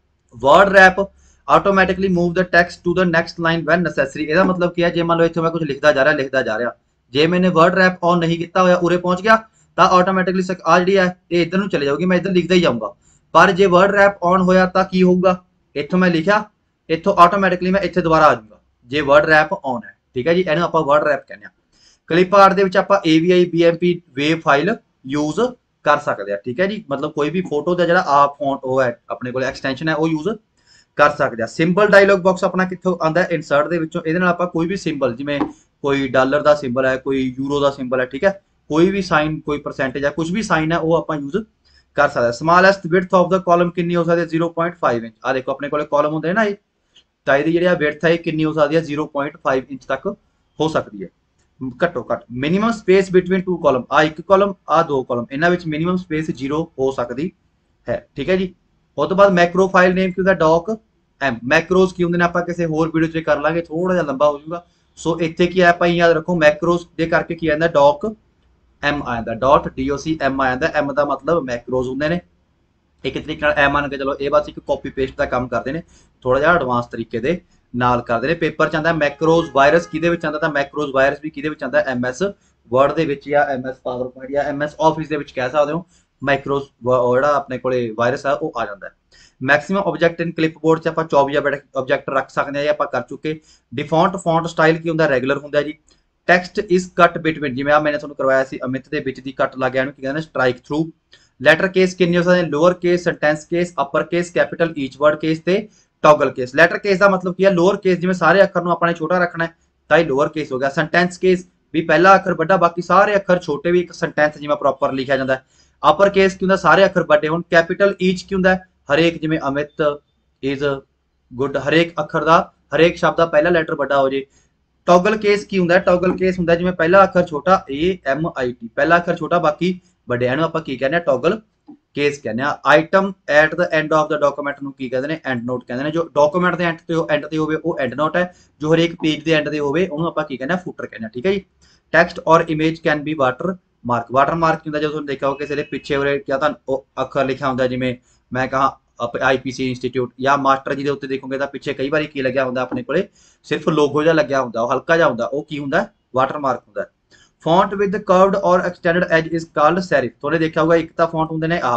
Word wrap automatically move the text to the next line when necessary ਇਹਦਾ ਮਤਲਬ ਕੀ ਹੈ ਜੇ ਮੰਨ ਲਓ ਇੱਥੇ ਮੈਂ ਕੁਝ ਲਿਖਦਾ ਜਾ ਰਿਹਾ ਜੇ ਮੈਨੇ ਵਰਡ ਰੈਪ ਔਨ ਨਹੀਂ ਕੀਤਾ ਹੋਇਆ ਉਰੇ ਪਹੁੰਚ ਗਿਆ ਤਾਂ ਆਟੋਮੈਟਿਕਲੀ ਆ ਜਿਹੜੀ ਹੈ ਇਹ ਇੱਧਰ ਨੂੰ ਚਲੇ ਜਾਊਗੀ ਮੈਂ ਇੱਧਰ ਲਿਖਦਾ ਹੀ ਜਾਊਂਗਾ ਪਰ ਜੇ ਵਰਡ ਰੈਪ ਔਨ ਹੋਇਆ ਤਾਂ ਕੀ ਹੋਊਗਾ ਇੱਥੋਂ ਮੈਂ ਲਿਖਿਆ ਇੱਥੋਂ ਆਟੋਮੈਟਿਕਲੀ ਮੈਂ ਇੱਥੇ ਦੁਬਾਰਾ ਆ ਜਾਊਂਗਾ ਜੇ ਵਰਡ ਰੈਪ ਔਨ ਹੈ ਠੀਕ ਹੈ ਜੀ ਇਹਨੂੰ ਆਪਾਂ ਵਰਡ ਰੈਪ ਕਹਿੰਦੇ ਆ। ਕਲਿੱਪ ਆਰਟ ਦੇ ਵਿੱਚ ਆਪਾਂ AVI BMP wave file use ਕਰ ਸਕਦੇ ਆ ਠੀਕ ਹੈ ਜੀ ਮਤਲਬ ਕੋਈ ਵੀ ਫੋਟੋ ਦਾ ਜਿਹੜਾ ਆ ਫੌਂਟ ਉਹ ਹੈ ਆਪਣੇ ਕੋਲ ਐਕਸਟੈਂਸ਼ਨ ਹੈ ਉਹ ਯੂਜ਼ ਕਰ ਸਕਦੇ ਆ। ਸਿੰਬਲ ਡਾਇਲੌਗ ਬਾਕਸ ਆਪਣਾ ਕਿੱਥੋਂ ਆਉਂਦਾ ਇਨਸਰਟ ਦੇ ਵਿੱਚੋਂ ਇਹਦੇ ਨਾਲ ਆਪਾਂ ਕੋਈ ਵੀ ਸਿੰਬਲ ਜਿਵੇਂ ਕੋਈ ਡਾਲਰ ਦਾ ਸਿੰਬਲ ਹੈ ਕੋਈ ਯੂਰੋ ਦਾ ਸਿੰਬਲ ਹੈ ਠੀਕ ਹੈ ਕੋਈ ਵੀ ਸਾਈਨ ਕੋਈ ਪਰਸੈਂਟੇਜ ਹੈ ਕੁਝ ਵੀ ਸਾਈਨ ਹੈ ਉਹ ਆਪਾਂ ਯੂਜ਼ ਕਰ ਸਕਦੇ ਆ। ਸਮਾਲੈਸਟ ਵਿਡਥ ਆਫ ਦਾ ਕਾਲਮ ਕਿੰਨੀ ਹੋ ਸਕਦੀ ਹੈ 0.5 ਇੰਚ ਆ ਦੇਖੋ ਆਪਣੇ ਕੋਲੇ ਕਾਲਮ ਹੁੰਦੇ ਨਾ ਇਹ ਤਾਂ ਇਹਦੀ ਜਿਹੜੀ ਵਿਡਥ ਹੈ ਇਹ ਕਿੰਨੀ ਹੋ ਸਕਦੀ ਹੈ 0.5 ਇੰਚ ਤੱਕ ਹੋ ਸਕਦੀ ਹੈ ਘੱਟੋ ਘੱਟ। Minimum space between two column ਆ ਇੱਕ ਕਾਲਮ ਆ ਦੋ ਕਾਲਮ ਇਹਨਾਂ ਵਿੱਚ ਮਿਨੀਮਮ ਸਪੇਸ 0 ਹੋ ਸਕਦੀ ਹੈ ਠੀਕ ਹੈ ਜੀ। ਉਸ ਤੋਂ ਬਾਅਦ ਮੈਕਰੋ ਫਾਈਲ ਨੇਮ ਕੀ ਹੁੰਦਾ ਡੌਕ ਐਮ ਮੈਕਰੋਜ਼ ਕੀ ਹੁੰਦੇ ਨੇ ਆਪਾਂ ਕਿਸੇ ਹੋਰ ਵੀਡੀਓ 'ਚ ਕਰ ਲਾਂਗੇ ਥੋੜਾ ਜਿਹਾ ਲੰਬਾ ਹੋ ਜਾਊਗਾ ਸੋ ਇੱਥੇ ਕੀ ਹੈ ਆਪਾਂ ਯਾਦ ਰੱਖੋ ਮੈਕਰੋਜ਼ ਦੇ ਕਰਕੇ ਕੀ ਆਉਂਦਾ ਡੌਕ ਐਮ ਆ ਜਾਂਦਾ .doc ਐਮ ਆ ਜਾਂਦਾ ਐਮ ਦਾ ਮਤਲਬ ਮੈਕਰੋਜ਼ ਹੁੰਦੇ ਨੇ ਇੱਕ ਤਰੀਕੇ ਨਾਲ ਐ ਮੰਨ ਕੇ ਚਲੋ ਇਹ ਬਸ ਇੱਕ ਕਾਪੀ ਪੇਸਟ ਦਾ ਕੰਮ ਕਰਦੇ ਨੇ ਥੋੜਾ ਜਿਹਾ ਐਡਵਾਂਸ ਤਰੀਕੇ ਦੇ ਨਾਲ ਕਰਦੇ ਨੇ। ਪੇਪਰ ਚ ਆਂਦਾ ਮੈਕਰੋਜ਼ ਵਾਇਰਸ ਕਿਹਦੇ ਵਿੱਚ ਆਂਦਾ ਤਾਂ ਮੈਕਰੋਜ਼ ਵਾਇਰਸ ਵੀ ਕਿਹਦੇ ਵਿੱਚ ਆਂਦਾ MS ਵਰਡ ਦੇ ਵਿੱਚ ਜਾਂ MS ਪਾਵਰਪੁਆਇੰਟ ਜਾਂ MS ਆਫਿਸ ਦੇ ਵਿੱਚ ਕਹਿ ਸਕਦੇ ਹੋ ਮਾਈਕਰੋਜ਼ ਜਿਹੜਾ ਆਪਣੇ ਕੋਲੇ ਵਾਇਰਸ ਆ ਉਹ ਆ ਜਾਂਦਾ ਹੈ। ਮੈਕਸਿਮਮ ਆਬਜੈਕਟ ਇਨ ਕਲਿੱਪਬੋਰਡ ਚ ਆਪਾਂ 24 ਆਬਜੈਕਟ ਰੱਖ ਸਕਦੇ ਆ ਇਹ ਆਪਾਂ ਕਰ ਚੁੱਕੇ। ਡਿਫਾਲਟ ਫੌਂਟ ਸਟਾਈਲ ਕੀ ਹੁੰਦਾ ਰੈਗੂਲਰ ਹੁੰਦਾ ਜੀ। ਟੈਕਸਟ ਇਜ਼ ਕੱਟ ਬਿਟਵੀਨ ਜਿਵੇਂ ਆ ਮੈਨੇ ਤੁਹਾਨੂੰ ਕਰਵਾਇਆ ਸੀ ਅਮਿਤ ਦੇ ਵਿੱਚ ਦੀ ਕੱਟ ਲੱਗ ਗਿਆ ਇਹਨੂੰ ਕੀ ਕਹਿੰਦੇ ਨੇ ਸਟ੍ਰਾਈਕ ਥਰੂ। ਲੈਟਰ ਕੇਸ ਕਿੰਨੇ ਹੋ ਸਕਦੇ ਨੇ lower case sentence case upper case capital each word case ਤੇ ਟੌਗਲ ਕੇਸ। ਲੈਟਰ ਕੇਸ ਦਾ ਮਤਲਬ ਕੀ ਹੈ ਲੋਅਰ ਕੇਸ ਜਿਵੇਂ ਸਾਰੇ ਅੱਖਰ ਨੂੰ ਆਪਾਂ ਨੇ ਛੋਟਾ ਰੱਖਣਾ ਹੈ ਤਾਂ ਇਹ ਲੋਅਰ ਕੇਸ ਹੋ ਗਿਆ। ਸੈਂਟੈਂਸ ਕੇਸ ਵੀ ਪਹਿਲਾ ਅੱਖਰ ਵੱਡਾ ਬਾਕੀ ਸਾਰੇ ਅੱਖਰ ਛੋਟੇ ਵੀ ਇੱਕ ਸੈਂਟੈਂਸ ਜਿਵੇਂ ਪ੍ਰੋਪਰ ਲਿਖਿਆ ਜਾਂਦਾ ਹੈ। ਅਪਰ ਕੇਸ ਕੀ ਹੁੰਦਾ ਸਾਰੇ ਅੱਖਰ ਵੱਡੇ ਹੋਣ। ਕੈਪੀਟਲ ਈਚ ਕੀ ਹੁੰਦਾ ਹਰੇਕ ਜਿਵੇਂ ਅਮਿਤ ਇਜ਼ ਗੁੱਡ ਹਰੇਕ ਅੱਖਰ ਦਾ ਹਰੇਕ ਸ਼ਬਦ ਦਾ ਪਹਿਲਾ ਲੈਟਰ ਵੱਡਾ ਹੋ ਜੇ। ਟੌਗਲ ਕੇਸ ਕੀ ਹੁੰਦਾ ਟੌਗਲ ਕੇਸ ਹੁੰਦਾ ਜਿਵੇਂ ਪਹਿਲਾ ਅੱਖਰ ਛੋਟਾ AMIT ਪਹਿਲਾ ਅੱਖਰ ਛੋਟਾ ਬਾਕੀ ਵੱਡੇ ਇਹਨੂੰ ਆਪਾਂ ਕੀ ਕਹਿੰਦੇ ਆ ਟੌਗਲ ਕੇਸ ਕਹਿੰਦੇ ਆ। Item at the end of the document ਨੂੰ ਕੀ ਕਹਿੰਦੇ ਨੇ ਐਂਡ ਨੋਟ ਕਹਿੰਦੇ ਨੇ। ਜੋ ਡਾਕੂਮੈਂਟ ਦੇ ਐਂਡ ਤੇ ਹੋਵੇ ਉਹ ਐਂਡ ਨੋਟ ਹੈ ਜੋ ਹਰੇਕ ਪੇਜ ਦੇ ਐਂਡ ਤੇ ਹੋਵੇ ਉਹਨੂੰ ਆਪਾਂ ਕੀ ਕਹਿੰਦੇ ਆ ਫੁੱਟਰ ਕਹਿੰਦੇ ਆ ਠੀਕ ਹੈ ਜੀ। Text or image can be watermark ਹੁੰਦਾ ਜਦੋਂ ਤੁਹਾਨੂੰ ਦੇਖਿਆ ਹੋ ਕਿਸੇ ਦੇ ਪਿੱਛੇ ਉਰੇ ਕਿਆ ਤਾਂ ਅੱਖਰ ਲਿਖਿਆ ਹੁੰਦਾ ਜਿਵੇਂ ਮੈਂ ਕਹਾ IPC ਇੰਸਟੀਚਿਊਟ ਜਾਂ ਮਾਸਟਰ ਜੀ ਦੇ ਉੱਤੇ ਦੇਖੋਗੇ ਤਾਂ ਪਿੱਛੇ ਕਈ ਵਾਰੀ ਕੀ ਲੱਗਿਆ ਹੁੰਦਾ ਆਪਣੇ ਕੋਲੇ ਸਿਰਫ ਲੋਗੋ ਜਿਹਾ ਲੱਗਿਆ ਹੁੰਦਾ ਉਹ ਹਲਕਾ ਜਿਹਾ ਹੁੰਦਾ ਉਹ ਕੀ ਹੁੰਦਾ ਵਾਟਰ ਮਾਰਕ ਹੁੰਦਾ। Font with curved or extended edge is called serif. ਤੁਹਾਨੇ ਦੇਖਿਆ ਹੋਊਗਾ ਇੱਕ ਤਾਂ ਫੌਂਟ ਹੁੰਦੇ ਨੇ ਆਹ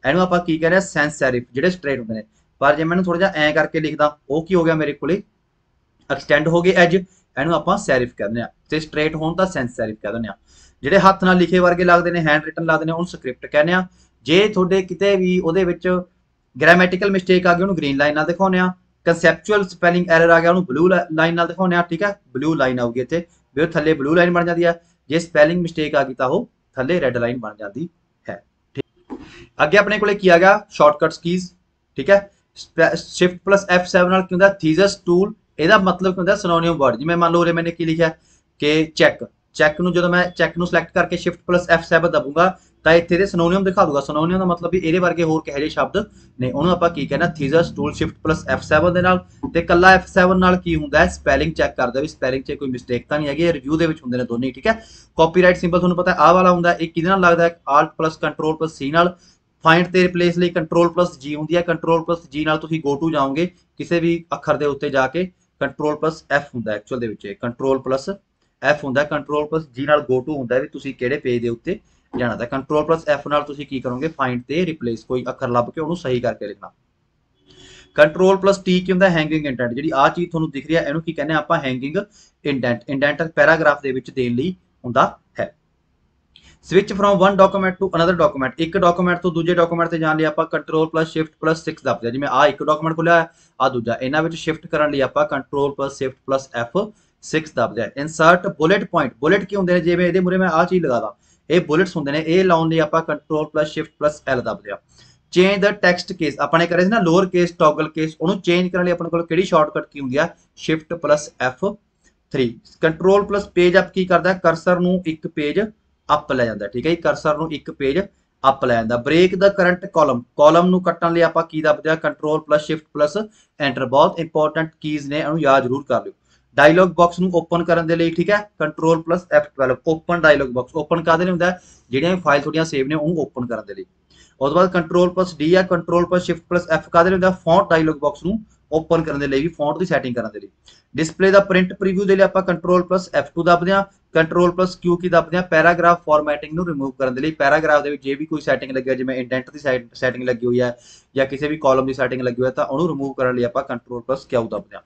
ਇਹਨੂੰ ਆਪਾਂ ਕੀ ਕਹਿੰਦੇ ਆ ਸੈਂਸ ਸੈਰਿਫ ਜਿਹੜੇ ਸਟ੍ਰੇਟ ਹੁੰਦੇ ਨੇ। ਪਰ ਜੇ ਮੈਨੂੰ ਥੋੜਾ ਜਿਹਾ ਐ ਕਰਕੇ ਲਿਖਦਾ ਉਹ ਕੀ ਹੋ ਗਿਆ ਮੇਰੇ ਕੋਲੇ ਐਕਸਟੈਂਡ ਹੋ ਗਏ ਐਜ, ਇਹਨੂੰ ਆਪਾਂ ਸੈਰਿਫ ਕਹਿੰਦੇ ਆ ਤੇ ਸਟ੍ਰੇਟ ਹੋਣ ਤਾਂ ਸੈਂਸ ਸੈਰਿਫ ਕਹਿ ਦਿੰਦੇ ਆ। ਜਿਹੜੇ ਹੱਥ ਨਾਲ ਲਿਖੇ ਵਰਗੇ ਲੱਗਦੇ ਨੇ ਹੈਂਡ ਰਿਟਨ ਲੱਗਦੇ ਨੇ ਉਹਨੂੰ ਸਕ੍ਰਿਪਟ ਕਹਿੰਦੇ ਆ। ਜੇ ਤੁਹਾਡੇ ਕਿਤੇ ਵੀ ਉਹਦੇ ਵਿੱਚ ਗ੍ਰਾਮੈਟੀਕਲ ਮਿਸਟੇਕ ਆ ਗਈ ਉਹਨੂੰ ਗ੍ਰੀਨ ਲਾਈਨ ਨਾਲ ਦਿਖਾਉਂਦੇ ਆ। ਕੰਸੈਪਚੁਅਲ ਸਪੈਲਿੰਗ ਐਰਰ ਆ ਗਿਆ ਉਹਨੂੰ ਬਲੂ ਲਾਈਨ ਨਾਲ ਦਿਖਾਉਂਦੇ ਆ। ਠੀਕ ਹੈ, ਬਲੂ ਲਾਈਨ ਆਊਗੀ ਇੱਥੇ ਵੀ ਉਹ ਥੱਲੇ ਬਲੂ ਲਾਈਨ ਬਣ ਜਾਂਦੀ ਹੈ। ਜੇ ਸਪੈਲਿੰਗ ਮਿਸਟੇਕ ਆ ਗਈ ਤਾਂ ਉਹ ਥੱਲੇ ਰੈੱਡ ਲਾਈਨ ਬਣ ਜਾਂਦੀ ਹੈ। ਠੀਕ, ਅੱਗੇ ਆਪਣੇ ਕੋਲੇ ਕੀ ਆ ਗਿਆ ਸ਼ਾਰਟਕਟਸ ਕੀਜ਼। ਠੀਕ ਹੈ, ਸ਼ਿਫਟ ਪਲੱਸ F7 ਨਾਲ ਕੀ ਹੁੰਦਾ ਥੀਸਸ ਟੂਲ, ਇਹਦਾ ਮਤਲਬ ਕੀ ਹੁੰਦਾ ਸਿਨੋਨਿਮ ਵਰਡ। ਜਿਵੇਂ ਮੰਨ ਲਓ ਉਰੇ ਮੈंने ਕੀ ਲਿਖਿਆ ਕਿ ਚੈੱਕ ਨੂੰ ਜਦੋਂ ਮੈਂ ਚੈੱਕ ਨੂੰ ਸਿਲੈਕਟ ਕਰਕੇ ਸ਼ਿਫਟ ਪਲੱਸ F7 ਦਬੂੰਗਾ ਤਾਂ ਇੱਥੇ ਦੇ ਸਿਨੋਨਿਮ ਦਿਖਾ ਦੂਗਾ। ਸਿਨੋਨਿਮ ਦਾ ਮਤਲਬ ਵੀ ਇਹਦੇ ਵਰਗੇ ਹੋਰ ਕਿਹੋ ਜਿਹੇ ਸ਼ਬਦ ਨੇ ਉਹਨੂੰ ਆਪਾਂ ਕੀ ਕਹਿੰਦਾ Theseus tool shift plus F7 ਦੇ ਨਾਲ। ਤੇ ਕੱਲਾ F7 ਨਾਲ ਕੀ ਹੁੰਦਾ ਹੈ ਸਪੈਲਿੰਗ ਚੈੱਕ ਕਰਦਾ ਵੀ ਸਪੈਲਿੰਗ 'ਚ ਕੋਈ ਮਿਸਟੇਕ ਤਾਂ ਨਹੀਂ ਹੈਗੀ। ਰਿਵਿਊ ਦੇ ਵਿੱਚ ਹੁੰਦੇ ਨੇ ਦੋਨੇ। ਠੀਕ ਹੈ, ਕਾਪੀਰਾਈਟ ਸਿੰਬਲ ਤੁਹਾਨੂੰ ਪਤਾ ਆਹ ਵਾਲਾ ਹੁੰਦਾ ਇਹ ਕਿਹਦੇ ਨਾਲ ਲੱਗਦਾ ਹੈ alt plus control plus C ਨਾਲ। ਫਾਈਂਡ ਤੇ ਰਿਪਲੇਸ ਲਈ ਕੰਟਰੋਲ ਪਲੱਸ G ਹੁੰਦੀ ਹੈ। ਕੰਟਰੋਲ ਪਲੱਸ G ਨਾਲ ਤੁਸੀਂ ਗੋ ਟੂ ਜਾਓਗੇ ਕਿਸੇ ਵੀ ਅੱਖਰ ਦੇ ਉੱਤੇ ਜਾ ਕੇ। ਕੰਟਰੋਲ ਪਲੱਸ F ਹੁੰਦਾ ਐਕਚੁਅਲ ਦੇ ਵਿੱਚ ਕੰਟਰੋਲ ਪਲੱਸ F ਹੁੰਦਾ। ਕੰਟਰੋਲ ਪਲੱਸ G ਨਾਲ ਗੋ ਟੂ ਹੁੰਦਾ ਵੀ ਤੁਸੀਂ ਕਿਹੜੇ ਪੇਜ ਦੇ ਉੱਤੇ ਜਾਣਾ। ਤਾਂ ਕੰਟਰੋਲ ਪਲੱਸ F ਨਾਲ ਤੁਸੀਂ ਕੀ ਕਰੋਗੇ ਫਾਈਂਡ ਤੇ ਰਿਪਲੇਸ ਕੋਈ ਅੱਖਰ ਲੱਭ ਕੇ ਉਹਨੂੰ ਸਹੀ ਕਰਕੇ ਲਿਖਣਾ। ਕੰਟਰੋਲ ਪਲੱਸ T ਕੀ ਹੁੰਦਾ ਹੈਂਗਿੰਗ ਇੰਡੈਂਟ। ਜਿਹੜੀ ਆਹ ਚੀਜ਼ ਤੁਹਾਨੂੰ ਦਿਖ ਰਹੀ ਹੈ ਇਹਨੂੰ ਕੀ ਕਹਿੰਦੇ ਆਪਾਂ ਹੈਂਗਿੰਗ ਇੰਡੈਂਟ। ਇੰਡੈਂਟ ਪੈਰਾਗ੍ਰਾਫ ਦੇ ਵਿੱਚ ਦੇਣ ਲਈ ਹੁੰਦਾ ਹੈ। Switch from one document to another document, ਇੱਕ ਡਾਕੂਮੈਂਟ ਤੋਂ ਦੂਜੇ ਡਾਕੂਮੈਂਟ ਤੇ ਜਾਣ ਲਈ ਆਪਾਂ ਕੰਟਰੋਲ ਪਲੱਸ ਸ਼ਿਫਟ ਪਲੱਸ 6 ਦਬਦੇ ਆ। ਜਿਵੇਂ ਆਹ ਇੱਕ ਡਾਕੂਮੈਂਟ ਖੁੱਲਿਆ ਆ ਦੂਜਾ, ਇਹਨਾਂ ਵਿੱਚ ਸ਼ਿਫਟ ਕਰਨ ਲਈ ਆਪਾਂ control plus shift plus F6 ਦਬਦੇ ਆ। ਇਨਸਰਟ ਬੁਲੇਟ ਪੁਆਇੰਟ, ਬੁਲੇਟ ਕੀ ਹੁੰਦੇ ਨੇ ਜਿਵੇਂ ਇਹਦੇ ਮੂਰੇ ਮੈਂ ਆਹ ਚੀਜ਼ ਲਗਾਦਾ ਇਹ ਬੁਲੇਟਸ ਹੁੰਦੇ ਨੇ, ਇਹ ਲਾਉਣ ਲਈ ਆਪਾਂ control plus shift plus L ਦਬਦੇ ਆ। ਚੇਂਜ ਦਾ ਟੈਕਸਟ ਕੇਸ ਆਪਣੇ ਕਰੇ ਸੀ ਨਾ ਲੋਅਰ ਕੇਸ ਟੌਗਲ ਕੇਸ, ਉਹਨੂੰ ਚੇਂਜ ਕਰਨ ਲਈ ਆਪਣੇ ਕੋਲ ਕਿਹੜੀ ਸ਼ਾਰਟਕਟ ਕੀ ਹੁੰਦੀ ਆ shift plus F3। Control plus page up ਕੀ ਕਰਦਾ ਕਰਸਰ ਨੂੰ ਇੱਕ ਪੇਜ ਅਪ ਲੈ ਜਾਂਦਾ। ਠੀਕ ਹੈ ਜੀ, ਕਰਸਰ ਨੂੰ ਇੱਕ ਪੇਜ ਅਪ ਲੈ ਜਾਂਦਾ। ਬ੍ਰੇਕ ਦਾ ਕਰੰਟ ਕਾਲਮ, ਕਾਲਮ ਨੂੰ ਕੱਟਣ ਲਈ ਆਪਾਂ ਕੀ ਦਬਦੇ ਆ control plus shift plus enter. ਬਹੁਤ ਇੰਪੋਰਟੈਂਟ ਕੀਜ਼ ਨੇ ਇਹਨੂੰ ਯਾਦ ਜ਼ਰੂਰ ਕਰ ਲਿਓ। ਡਾਇਲੌਗ ਬਾਕਸ ਨੂੰ ਓਪਨ ਕਰਨ ਦੇ ਲਈ ਠੀਕ ਹੈ control plus F12 open dialog box. Open ਕਾਹਦੇ ਲਈ ਹੁੰਦਾ ਜਿਹੜੀਆਂ ਫਾਈਲ ਤੁਹਾਡੀਆਂ ਸੇਵ ਨੇ ਉਹਨੂੰ ਓਪਨ ਕਰਨ ਦੇ ਲਈ। ਉਸ ਤੋਂ ਬਾਅਦ ਕੰਟਰੋਲ ਪਲੱਸ D ਆ control plus shift plus F ਕਾਹਦੇ ਲਈ ਹੁੰਦਾ ਫੌਂਟ ਡਾਇਲੌਗ ਬਾਕਸ ਨੂੰ ਓਪਨ ਕਰਨ ਦੇ ਲਈ ਵੀ ਫੌਂਟ ਦੀ ਸੈਟਿੰਗ ਕਰਨ ਦੇ ਲਈ। ਡਿਸਪਲੇ ਦਾ ਪ੍ਰਿੰਟ ਪ੍ਰੀਵਿਊ ਦੇ ਲਈ ਆਪਾਂ ਕੰਟਰੋਲ ਪਲੱਸ F2 ਦਬਦੇ ਆ। ਕੰਟਰੋਲ ਪਲੱਸ Q ਕੀ ਦਬਦੇ ਆ ਪੈਰਾਗ੍ਰਾਫ ਫਾਰਮੈਟਿੰਗ ਨੂੰ ਰਿਮੂਵ ਕਰਨ ਦੇ ਲਈ। ਪੈਰਾਗ੍ਰਾਫ ਦੇ ਵਿੱਚ ਜੇ ਵੀ ਕੋਈ ਸੈਟਿੰਗ ਲੱਗੀ ਹੈ ਜਿਵੇਂ ਇੰਡੈਂਟ ਦੀ ਸੈਟਿੰਗ ਲੱਗੀ ਹੋਈ ਹੈ ਜਾਂ ਕਿਸੇ ਵੀ ਕਾਲਮ ਦੀ ਸੈਟਿੰਗ ਲੱਗੀ ਹੋਈ ਹੈ ਤਾਂ ਉਹਨੂੰ ਰਿਮੂਵ ਕਰਨ ਲਈ ਆਪਾਂ ਕੰਟਰੋਲ ਪਲੱਸ Q ਦਬਦੇ ਆ।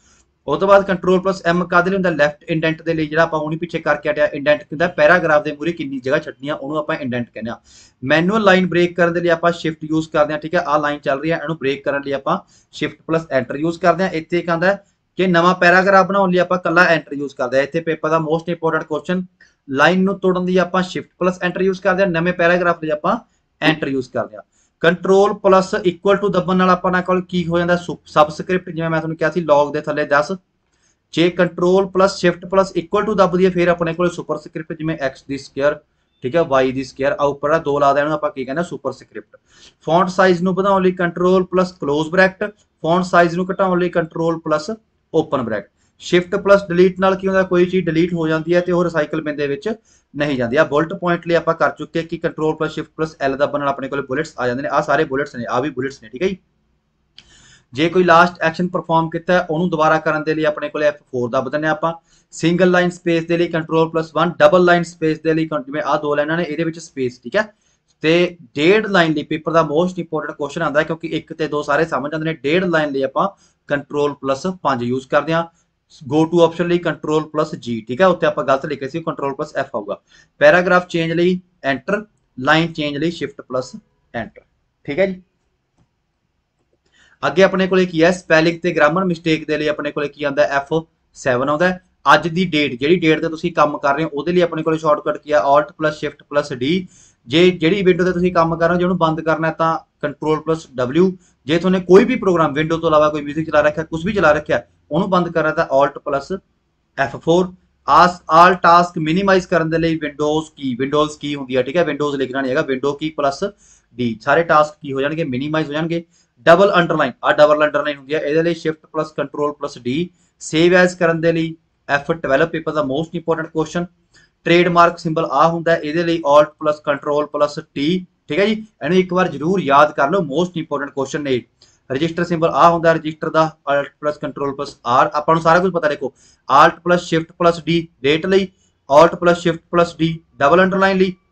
ਉਸ ਤੋਂ ਬਾਅਦ ਕੰਟਰੋਲ ਪਲੱਸ M ਕਾਹਦੇ ਲਈ ਹੁੰਦਾ ਲੈਫਟ ਇੰਡੈਂਟ ਦੇ ਲਈ, ਜਿਹੜਾ ਆਪਾਂ ਹੁਣੀ ਪਿੱਛੇ ਕਰਕੇ ਹਟਿਆ ਇੰਡੈਂਟ ਹੁੰਦਾ ਪੈਰਾਗ੍ਰਾਫ ਦੇ ਮੂਰੇ ਕਿੰਨੀ ਜਗ੍ਹਾ ਛੱਡਣੀ ਆ ਉਹਨੂੰ ਆਪਾਂ ਇੰਡੈਂਟ ਕਹਿੰਦੇ ਆ। ਮੈਨੂਅਲ ਲਾਈਨ ਬ੍ਰੇਕ ਕਰਨ ਦੇ ਲਈ ਆਪਾਂ ਸ਼ਿਫਟ ਯੂਜ਼ ਕਰਦੇ ਆ। ਠੀਕ ਹੈ, ਆਹ ਲਾਈਨ ਚੱਲ ਰਹੀ ਹੈ ਇਹਨੂੰ ਬ੍ਰੇਕ ਕਰਨ ਲਈ ਆਪਾਂ ਸ਼ਿਫਟ ਪਲੱਸ ਐਂਟਰ ਯੂਜ਼ ਕਰਦੇ ਆ। ਇੱਥੇ ਇੱਕ ਆਂਦਾ ਕਿ ਨਵਾਂ ਪੈਰਾਗ੍ਰਾਫ ਬਣਾਉਣ ਲਈ ਆਪਾਂ ਕੱਲਾ ਐਂਟਰ ਯੂਜ਼ ਕਰਦੇ ਆ। ਇੱਥੇ ਪੇਪਰ ਦਾ ਮੋਸਟ ਇੰਪੋਰਟੈਂਟ ਕੁਐਸਚਨ, ਲਾਈਨ ਨੂੰ ਤੋੜਨ ਲਈ ਆਪਾਂ ਸ਼ਿਫਟ ਪਲੱਸ ਐਂਟਰ ਯੂਜ਼ ਕਰਦੇ ਆ, ਨਵੇਂ ਪੈਰਾਗ੍ਰਾਫ ਲਈ ਆਪਾਂ ਐਂਟਰ ਯੂਜ਼ ਕਰਦੇ ਆ। ਕੰਟਰੋਲ ਪਲੱਸ ਇਕੁਅਲ ਟੂ ਦਬਣ ਨਾਲ ਆਪਾਂ ਕੋਲ ਕੀ ਹੋ ਜਾਂਦਾ ਸਬਸਕ੍ਰਿਪਟ। ਜਿਵੇਂ ਮੈਂ ਤੁਹਾਨੂੰ ਕਿਹਾ ਸੀ ਲੌਗ ਦੇ ਥੱਲੇ 10, ਜੇ control plus shift plus equal to ਦਬਦੀ ਹੈ ਫਿਰ ਆਪਣੇ ਕੋਲ ਸੁਪਰ ਸਕ੍ਰਿਪਟ ਜਿਵੇਂ x ਦੀ ਸਕੁਅਰ ਠੀਕ ਹੈ y ਦੀ ਸਕੁਅਰ ਆ ਉੱਪਰ ਆ 2 ਲਾ ਦੇਣਾ ਆਪਾਂ ਕੀ ਕਹਿੰਦੇ ਸੁਪਰ ਸਕ੍ਰਿਪਟ। ਫੌਂਟ ਸਾਈਜ਼ ਨੂੰ ਵਧਾਉਣ ਲਈ control plus close bracket, font size ਨੂੰ ਘਟਾਉਣ ਲਈ control plus open bracket. Shift plus delete ਨਾਲ ਕੀ ਹੁੰਦਾ ਕੋਈ ਚੀਜ਼ ਡਿਲੀਟ ਹੋ ਜਾਂਦੀ ਹੈ ਤੇ ਉਹ ਰਿਸਾਈਕਲ ਬਿਨ ਦੇ ਵਿੱਚ ਨਹੀਂ ਜਾਂਦੀ। ਆ ਬੁਲਟ ਪੁਆਇੰਟ ਲਈ ਆਪਾਂ ਕਰ ਚੁੱਕੇ ਕਿ control plus shift plus L ਦਬਣ ਨਾਲ ਆਪਣੇ ਕੋਲ ਬੁਲੇਟਸ ਆ ਜਾਂਦੇ ਨੇ। ਆ ਸਾਰੇ ਬੁਲੇਟਸ ਨੇ, ਆ ਵੀ ਬੁਲੇਟਸ ਨੇ। ਠੀਕ ਹੈ ਜੀ, ਜੇ ਕੋਈ ਲਾਸਟ ਐਕਸ਼ਨ ਪਰਫਾਰਮ ਕੀਤਾ ਉਹਨੂੰ ਦੁਬਾਰਾ ਕਰਨ ਦੇ ਲਈ ਆਪਣੇ ਕੋਲੇ F4 ਦਬ ਦਿੰਦੇ ਆਪਾਂ। ਸਿੰਗਲ ਲਾਈਨ ਸਪੇਸ ਦੇ ਲਈ control plus 1, double line space ਦੇ ਲਈ ਜਿਵੇਂ ਆਹ 2 ਲਾਈਨਾਂ ਨੇ ਇਹਦੇ ਵਿੱਚ ਸਪੇਸ। ਠੀਕ ਹੈ, ਤੇ ਡੇਢ ਲਾਈਨ ਲਈ ਪੇਪਰ ਦਾ ਮੋਸਟ ਇੰਪੋਰਟੈਂਟ ਕੁਐਸਚਨ ਆਉਂਦਾ ਕਿਉਂਕਿ 1 ਤੇ 2 ਸਾਰੇ ਸਮਝ ਜਾਂਦੇ ਨੇ। ਡੇਢ ਲਾਈਨ ਲਈ ਆਪਾਂ ਕੰਟਰੋਲ ਪਲੱਸ 5 ਯੂਜ਼ ਕਰਦੇ ਹਾਂ। ਗੋ ਟੂ ਆਪਸ਼ਨ ਲਈ ਕੰਟਰੋਲ ਪਲੱਸ G। ਠੀਕ ਹੈ, ਉੱਥੇ ਆਪਾਂ ਗਲਤ ਲਿਖੇ ਸੀ ਕੰਟਰੋਲ ਪਲੱਸ F ਆਊਗਾ। ਪੈਰਾਗ੍ਰਾਫ ਚੇਂਜ ਲਈ ਐਂਟਰ, ਲਾਈਨ ਚੇਂਜ ਲਈ ਸ਼ਿਫਟ ਪਲੱਸ ਐਂਟਰ। ਠੀਕ ਹੈ ਜੀ, ਅੱਗੇ ਆਪਣੇ ਕੋਲੇ ਕੀ ਹੈ ਸਪੈਲਿੰਗ ਤੇ ਗ੍ਰਾਮਰ ਮਿਸਟੇਕ ਦੇ ਲਈ ਆਪਣੇ ਕੋਲੇ ਕੀ ਆਉਂਦਾ F7 ਆਉਂਦਾ। ਅੱਜ ਦੀ ਡੇਟ ਜਿਹੜੀ ਡੇਟ ਤੇ ਤੁਸੀਂ ਕੰਮ ਕਰ ਰਹੇ ਹੋ ਉਹਦੇ ਲਈ ਆਪਣੇ ਕੋਲੇ ਸ਼ਾਰਟਕਟ ਕੀ ਆ alt plus shift plus D। ਜੇ ਜਿਹੜੀ ਵਿੰਡੋ ਤੇ ਤੁਸੀਂ ਕੰਮ ਕਰ ਰਹੇ ਹੋ ਜੇ ਉਹਨੂੰ ਬੰਦ ਕਰਨਾ ਤਾਂ ਕੰਟਰੋਲ ਪਲੱਸ W। ਜੇ ਤੁਹਾਨੂੰ ਕੋਈ ਵੀ ਪ੍ਰੋਗਰਾਮ ਵਿੰਡੋ ਤੋਂ ਇਲਾਵਾ ਕੋਈ ਮਿਊਜ਼ਿਕ ਚਲਾ ਰੱਖਿਆ ਕੁਝ ਵੀ ਚਲਾ ਰੱਖਿਆ ਉਹਨੂੰ ਬੰਦ ਕਰਨਾ ਤਾਂ alt plus F4। All task minimize ਕਰਨ ਦੇ ਲਈ ਵਿੰਡੋਜ਼ ਕੀ ਹੁੰਦੀ ਹੈ। ਠੀਕ ਹੈ, ਵਿੰਡੋਜ਼ ਲਿਖਣਾ ਨਹੀਂ ਹੈਗਾ, ਵਿੰਡੋ ਕੀ ਪਲੱਸ D। ਸਾਰੇ ਟਾਸਕ ਕੀ ਹੋ ਜਾਣਗੇ ਮਿਨੀਮਾਈਜ਼ ਹੋ ਜਾਣਗੇ। ਡਬਲ ਅੰਡਰਲਾਈਨ ਆ ਡਬਲ ਅੰਡਰਲਾਈਨ ਹੁੰਦੀ ਹੈ ਇਹਦੇ ਲਈ shift plus control plus D। Save as ਕਰਨ ਦੇ ਲਈ F12 ਪੇਪਰ ਦਾ most important question. Trademark symbol ਆ ਹੁੰਦਾ ਇਹਦੇ ਲਈ alt plus control plus T। ਠੀਕ ਹੈ ਜੀ, ਇਹਨੂੰ ਇੱਕ ਵਾਰ ਜ਼ਰੂਰ ਯਾਦ ਕਰ ਲਓ ਮੋਸਟ ਇੰਪੋਰਟੈਂਟ ਕੁਐਸਚਨ ਨੇ। ਰਜਿਸਟਰ ਸਿੰਬਲ ਆ ਹੁੰਦਾ ਰਜਿਸਟਰ ਦਾ alt plus control plus R। ਆਪਾਂ ਨੂੰ ਸਾਰਾ ਕੁਝ ਪਤਾ ਦੇਖੋ alt plus shift plus D date ਲਈ, alt plus shift plus D double underline ਲਈ,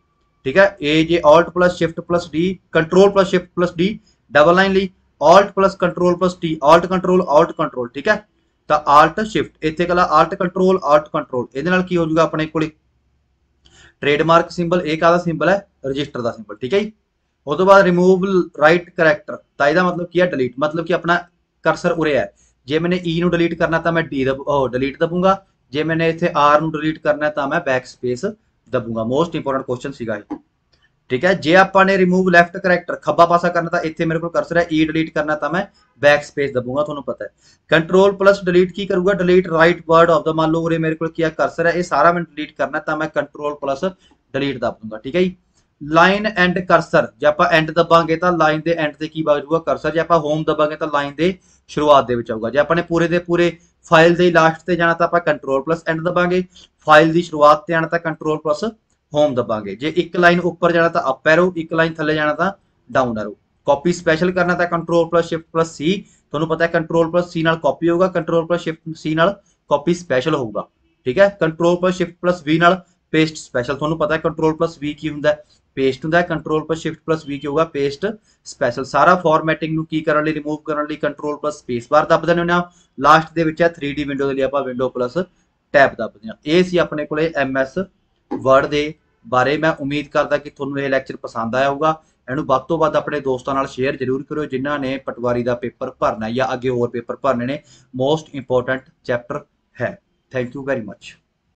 ठीक है। ए जे alt plus shift plus D, control plus shift plus D double line ली, alt plus control plus T, alt control, ठीक है। तो आल्ट शिफ्ट इत्थे कला आल्ट कंट्रोल ਇਹਦੇ ਨਾਲ ਕੀ ਹੋ ਜਾਊਗਾ ਆਪਣੇ ਕੋਲੇ ट्रेडमार्क सिंबल, ਇਹ ਕਾਹਦਾ ਸਿੰਬਲ ਹੈ ਰਜਿਸਟਰ ਦਾ ਸਿੰਬਲ, ਠੀਕ ਹੈ ਜੀ। ਉਸ ਤੋਂ ਬਾਅਦ ਰਿਮੂਵ ਰਾਈਟ ਕਰੈਕਟਰ, ਤਾਂ ਇਹਦਾ ਮਤਲਬ ਕੀ ਹੈ ਡਿਲੀਟ, मतलब कि अपना ਕਰਸਰ ਉਰੇ ਹੈ, ਜੇ मैंने ई ਨੂੰ ਡਿਲੀਟ ਕਰਨਾ ਤਾਂ ਮੈਂ ਡਿਲੀਟ ਦਬੂੰਗਾ, ਜੇ मैंने ਇੱਥੇ आर ਨੂੰ ਡਿਲੀਟ ਕਰਨਾ ਤਾਂ ਮੈਂ बैक स्पेस ਦਬੂੰਗਾ। मोस्ट इंपोर्टेंट क्वेश्चन ਸੀਗਾ ਇਹ, ठीक है। जे ਆਪਾਂ ਨੇ ਰਿਮੂਵ ਲੈਫਟ ਕਰੈਕਟਰ ਖੱਬਾ ਪਾਸਾ ਕਰਨਾ ਤਾਂ ਇੱਥੇ ਮੇਰੇ ਕੋਲ ਕਰਸਰ ਹੈ, ई ਡਿਲੀਟ ਕਰਨਾ ਤਾਂ ਮੈਂ बैक स्पेस ਦਬੂੰਗਾ, ਤੁਹਾਨੂੰ ਪਤਾ ਹੈ। कंट्रोल प्लस डिलीट की करूंगा, delete right word of the, मान लो उरे मेरे को क्या कर्सर है, ये सारा मैं डिलीट करना तो मैं कंट्रोल प्लस डिलीट दब दूंगा, ठीक है जी। लाइन एंड कर्सर, जे आप एंड दबांगे तो लाइन के एंड से की बजूगा कर्सर, जे आप होम दबांगे तो लाइन के शुरुआत के आऊगा। जे अपने पूरे के पूरे फाइल के लास्ट से जाना तो आप कंट्रोल प्लस एंड दबांगे, फाइल की शुरुआत से आना तो कंट्रोल प्लस होम दबांगे। जे एक लाइन उपर जाना तो अप एरो, एक लाइन थले जाना तो डाउन एरो। कॉपी स्पैशल करना तो control plus shift plus C, ਤੁਹਾਨੂੰ ਪਤਾ ਹੈ कंट्रोल प्लस सी नाल कॉपी होगा, कंट्रोल प्लस शिफ्ट सी नाल कॉपी स्पैशल होगा, ठीक है। Control plus shift plus V नाल पेस्ट स्पैशल, ਤੁਹਾਨੂੰ पता है कंट्रोल प्लस वी की ਹੁੰਦਾ पेस्ट ਹੁੰਦਾ है, control plus shift plus V की होगा पेस्ट स्पैशल। सारा फॉर्मेटिंग ਨੂੰ ਕੀ ਕਰਨ ਲਈ ਰਿਮੂਵ ਕਰਨ ਲਈ कंट्रोल प्लस स्पेस बार ਦੱਬ ਦਿੰਦੇ ਹੁੰਦੇ ਆ। ਲਾਸਟ ਦੇ ਵਿੱਚ ਹੈ 3D ਵਿੰਡੋ ਦੇ ਲਈ ਆਪਾਂ ਵਿੰਡੋ ਪਲਸ ਟੈਬ ਦੱਬਦੇ ਹਾਂ। ਇਹ ਸੀ ਆਪਣੇ ਕੋਲੇ MS वर्ड ਦੇ ਬਾਰੇ। ਮੈਂ ਉਮੀਦ ਕਰਦਾ ਕਿ ਤੁਹਾਨੂੰ ਇਹ ਲੈਕਚਰ ਪਸੰਦ ਆਇਆ ਹੋਊਗਾ। ਇਹਨੂੰ ਵੱਧ ਤੋਂ ਵੱਧ ਆਪਣੇ ਦੋਸਤਾਂ ਨਾਲ ਸ਼ੇਅਰ ਜ਼ਰੂਰ ਕਰਿਓ ਜਿਨ੍ਹਾਂ ਨੇ ਪਟਵਾਰੀ ਦਾ ਪੇਪਰ ਭਰਨਾ ਜਾਂ ਅੱਗੇ ਹੋਰ ਪੇਪਰ ਭਰਨੇ ਨੇ। ਮੋਸਟ ਇੰਪੋਰਟੈਂਟ ਚੈਪਟਰ ਹੈ। Thank you very much.